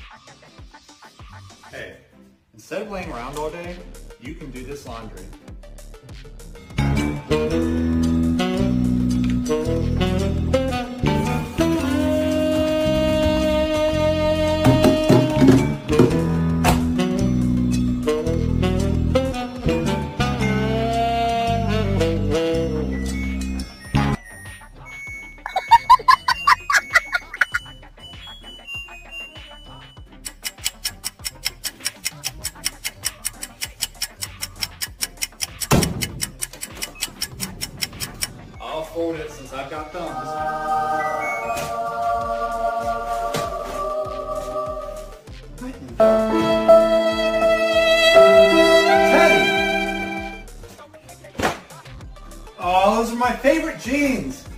Hey, instead of laying around all day, you can do this laundry. I'll fold it since I've got thumbs. Teddy! Oh, those are my favorite jeans!